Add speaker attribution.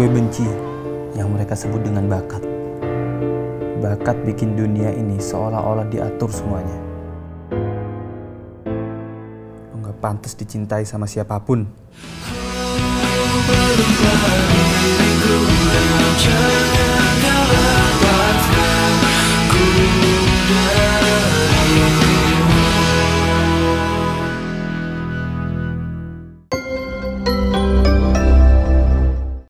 Speaker 1: gue benci yang mereka sebut dengan bakat. Bakat bikin dunia ini seolah-olah diatur semuanya. Lo gak pantas dicintai sama siapapun.